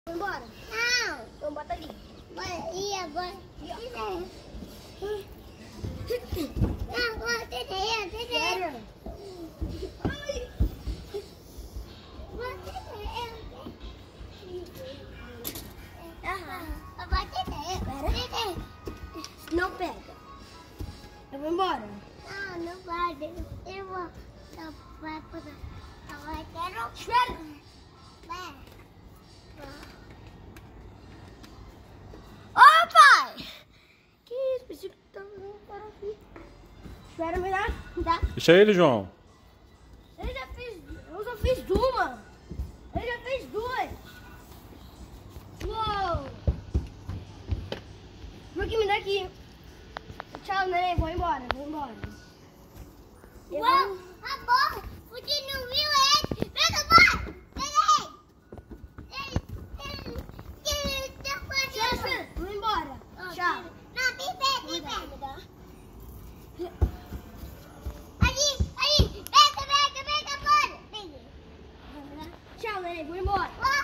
Vambora? Não. Então bota ali. Bora, bora. Não, bora, tentei. Sério? Não pega. Eu vou embora. Não vai. Eu vou. Não vai poder. Não vai ter. Espera. Ô, pai! Que isso? Pensei que tava aqui. Espera, me dá. Deixa ele, João. Eu só fiz uma. Ele já fez duas. Uou! Porque me dá aqui. Tchau, neném. Vou embora. Eu Uau, vou... amor, você não viu ele? Pega, bora! Pega ele! Ele tá fazendo. Vou embora. Tchau. Não, tem pé. Ali, pega, bora! Tchau, neném. Vou embora. Uau!